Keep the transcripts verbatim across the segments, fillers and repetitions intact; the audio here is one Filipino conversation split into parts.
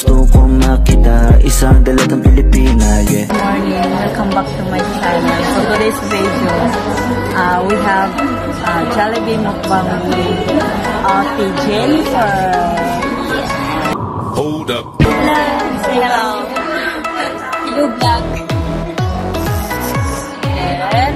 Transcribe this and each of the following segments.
gusto kong makita isang dalagang Pilipina, yeah. Good morning, welcome back to my channel. So today's video, uh, we have uh, Jollibee mukbang with uh, Jennifer. Hold up. Hello. Say hello. Hello vlog. And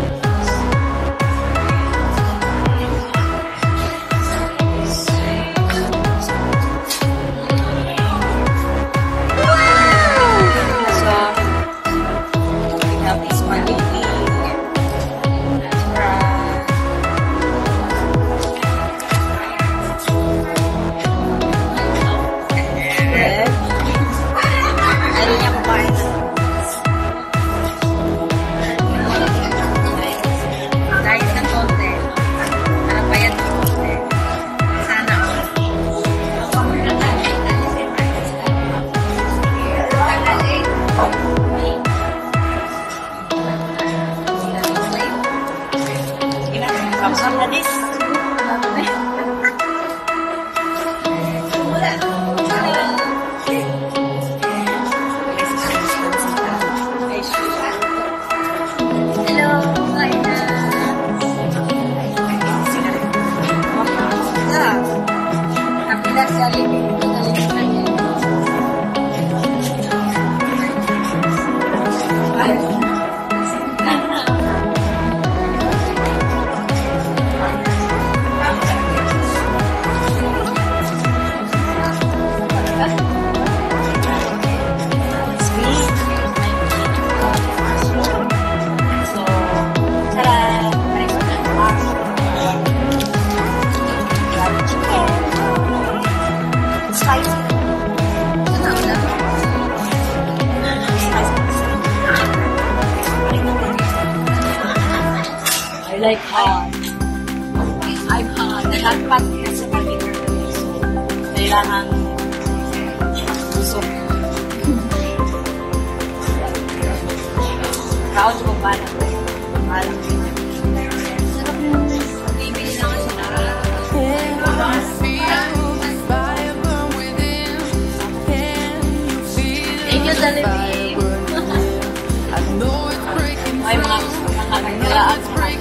like hot. I'm hot. Nalagpat ka sa pag-iver ko. So, kailangan busok. Proud ko ba na? Malang. Sarap mo. Bibili na kasi na. Thank you, Jollibee. Ay, mga nakakagalaan.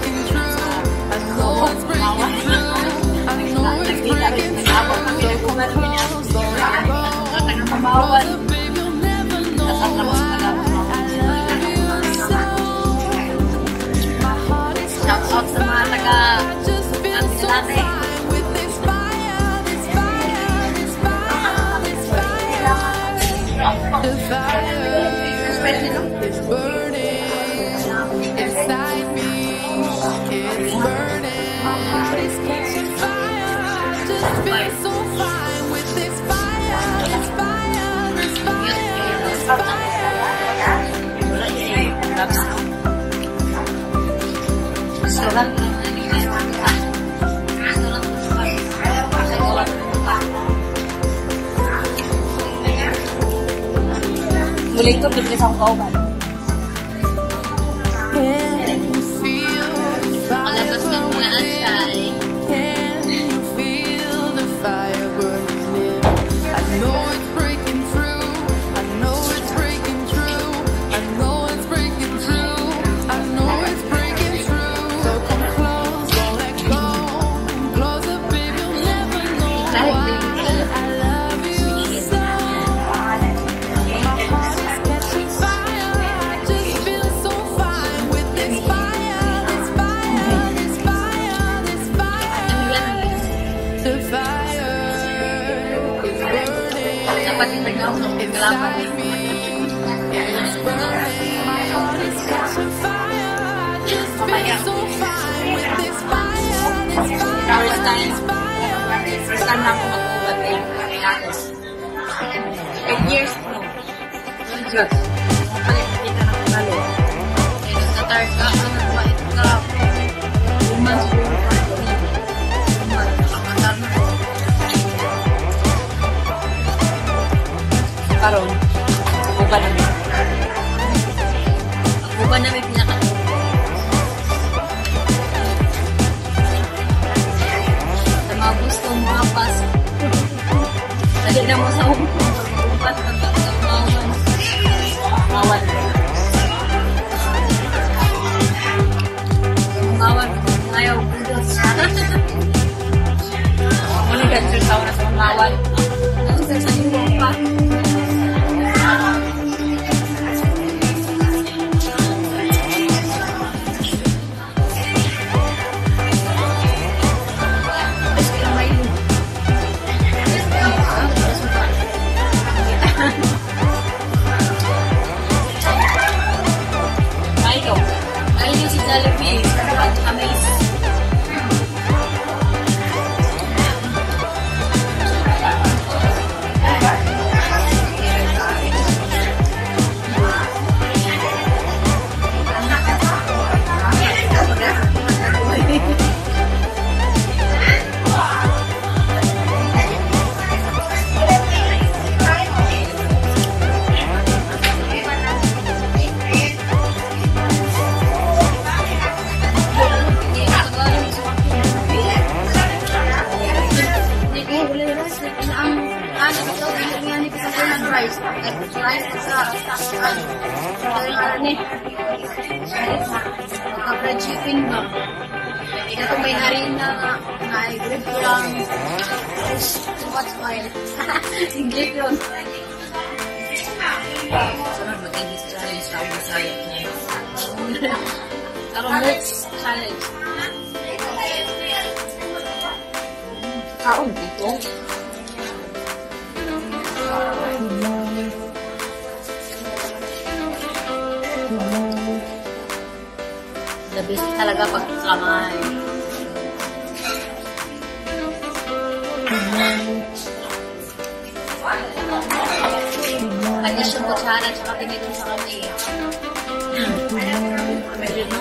Shout out sa mga taga Antilate. Muling ko pinag sa kauban. Malabas ka mga ansay. First time, first time na ako mag-ubat eh. Eight years no. Just. Palit na kita ng balo. Nag-start ka, nag-wait ka. Two months po. Two months. Nakakatar na ko. Karoon. Uban namin. Uban namin pinaka. Sa mga gusto mo apas. Dali na mo sa uban. Uban. Jollibee. At Amaze. Rice. Rice sa takan. Kaya nga ni. Kapag chicken ba? Ito may harina na na-grip lang. Too much oil. English yun. Sunod mag-English challenge sa ako sa Karong Moods challenge. Kaon dito. The best talaga pagkamay. Kanya siyang kutsara at saka pinitong sa kami. Medyo no?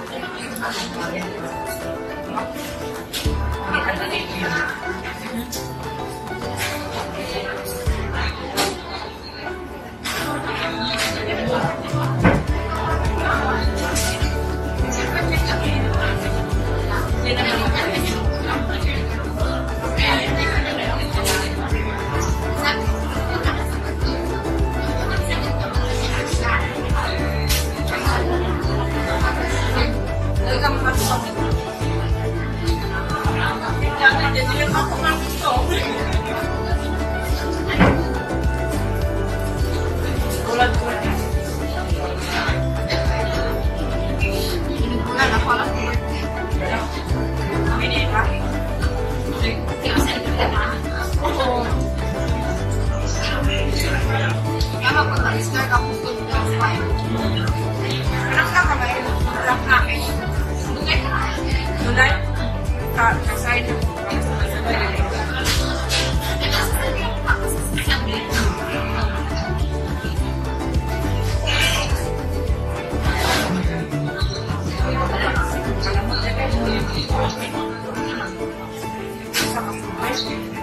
Thank you.